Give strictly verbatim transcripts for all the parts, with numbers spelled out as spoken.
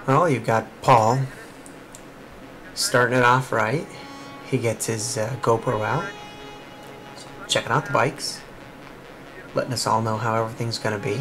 Well, you've got Paul starting it off right. He gets his uh, GoPro out, checking out the bikes, letting us all know how everything's going to be.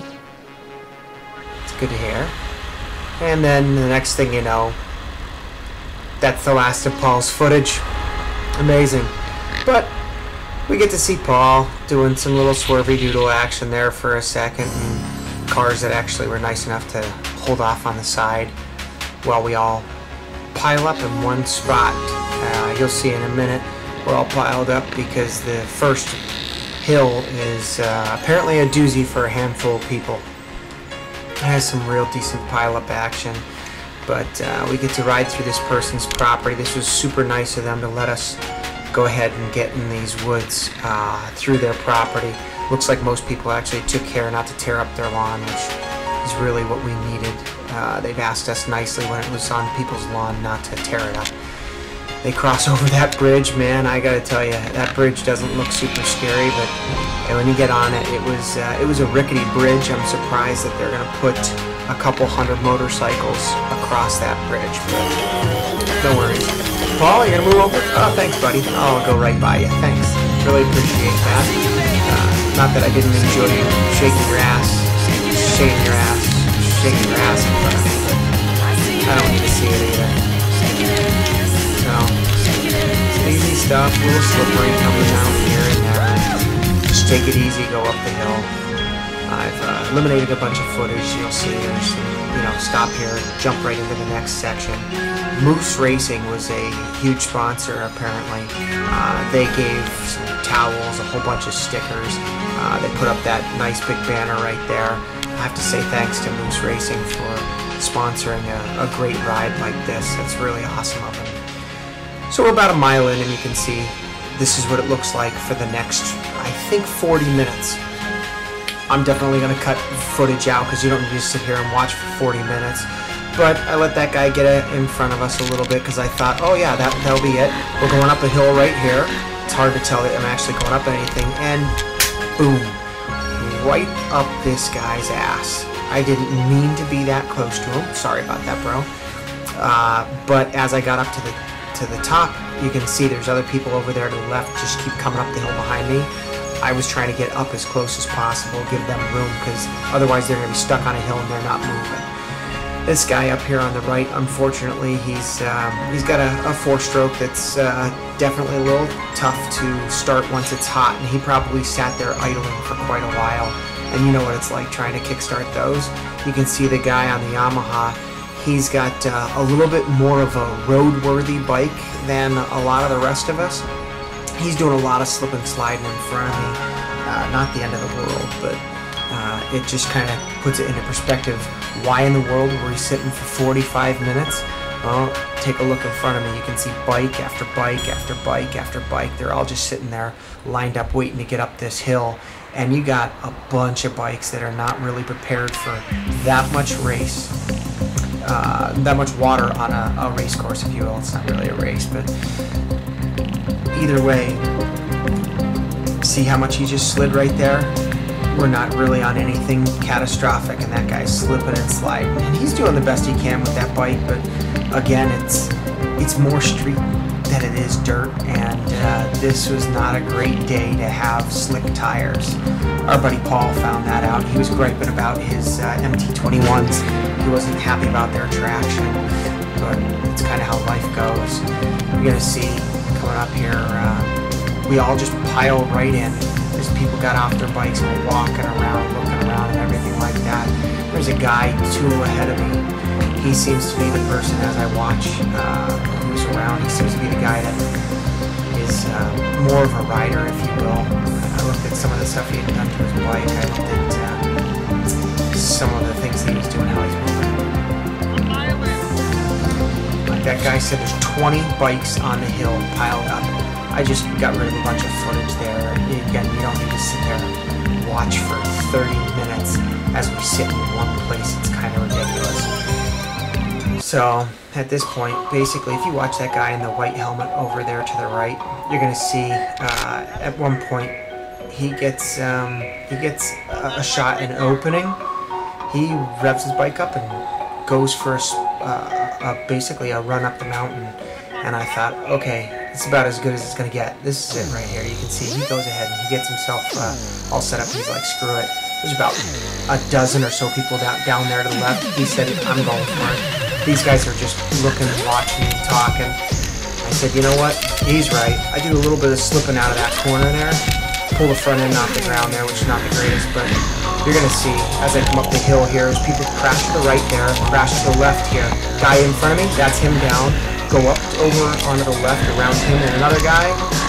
It's good to hear. And then the next thing you know, that's the last of Paul's footage. Amazing. But we get to see Paul doing some little swervy doodle action there for a second, and cars that actually were nice enough to hold off on the side while we all pile up in one spot. Uh, you'll see in a minute we're all piled up because the first hill is uh, apparently a doozy for a handful of people. It has some real decent pile-up action, but uh, we get to ride through this person's property. This was super nice of them to let us go ahead and get in these woods uh, through their property. Looks like most people actually took care not to tear up their lawn, which is really what we needed. Uh, they've asked us nicely when it was on people's lawn not to tear it up. They cross over that bridge, man. I gotta tell you, that bridge doesn't look super scary, but and when you get on it, it was uh, it was a rickety bridge. I'm surprised that they're gonna put a couple hundred motorcycles across that bridge, but no worries. Paul, you're gonna move over? Oh, thanks, buddy. Oh, I'll go right by you. Thanks. Really appreciate that. Uh, not that I didn't enjoy you shaking your ass, shaking your ass, shaking your ass in front of me, but I don't need to see it either. So, it's easy stuff, a little slippery coming down here and there. Just take it easy, go up the hill. I've uh, eliminated a bunch of footage. You'll see there's, you know, stop here, jump right into the next section. Moose Racing was a huge sponsor, apparently. Uh, they gave some towels, a whole bunch of stickers. Uh, they put up that nice big banner right there. I have to say thanks to Moose Racing for sponsoring a, a great ride like this. That's really awesome of them. So we're about a mile in, and you can see this is what it looks like for the next, I think, forty minutes. I'm definitely going to cut footage out because you don't need to sit here and watch for forty minutes. But I let that guy get in front of us a little bit because I thought, oh yeah, that, that'll be it. We're going up a hill right here. It's hard to tell that I'm actually going up anything. And boom, right up this guy's ass. I didn't mean to be that close to him. Sorry about that, bro. Uh, but as I got up to the to the top, you can see there's other people over there to the left just keep coming up the hill behind me. I was trying to get up as close as possible, give them room, because otherwise they're going to be stuck on a hill and they're not moving. This guy up here on the right, unfortunately, he's um, he's got a, a four-stroke that's uh, definitely a little tough to start once it's hot, and he probably sat there idling for quite a while. And you know what it's like trying to kickstart those. You can see the guy on the Yamaha. He's got uh, a little bit more of a road-worthy bike than a lot of the rest of us. He's doing a lot of slip and sliding in front of me. Uh, not the end of the world, but uh, it just kind of puts it into perspective. Why in the world were we sitting for forty-five minutes? Well, take a look in front of me. You can see bike after bike after bike after bike. They're all just sitting there lined up waiting to get up this hill. And you got a bunch of bikes that are not really prepared for that much race. Uh, that much water on a, a race course, if you will. It's not really a race, but either way, see how much he just slid right there? We're not really on anything catastrophic, and that guy's slipping and sliding. And he's doing the best he can with that bike, but again, it's it's more street than it is dirt, and uh, this was not a great day to have slick tires. Our buddy Paul found that out. He was griping about his uh, M T twenty-ones. He wasn't happy about their traction, but it's kind of how life goes. You're gonna see coming up here, uh, we all just piled right in. There's people got off their bikes and were walking around, looking around and everything like that. There's a guy two ahead of me. He seems to be the person, as I watch uh, who's around, he seems to be the guy that is uh, more of a rider, if you will. I looked at some of the stuff he had done to his bike. I looked at uh, some of the things he was doing, how he's moving. Like that guy said, there's twenty bikes on the hill piled up. I just got rid of a bunch of footage there. Again, you don't need to sit there and watch for thirty minutes as we sit in one place. It's kind of ridiculous. So, at this point, basically, if you watch that guy in the white helmet over there to the right, you're going to see uh, at one point he gets um, he gets a, a shot in opening. He revs his bike up and goes for a uh, uh, basically a run up the mountain, and I thought, okay, it's about as good as it's gonna get. This is it right here. You can see he goes ahead and he gets himself uh, all set up. He's like, screw it. There's about a dozen or so people down down there to the left. He said, I'm going for it. These guys are just looking and watching and talking. I said, you know what? He's right. I do a little bit of slipping out of that corner there. Pull the front end off the ground there, which is not the greatest, but you're going to see as I come up the hill here, as people crash to the right there, crash to the left here. Guy in front of me, that's him down. Go up over onto the left around him and another guy.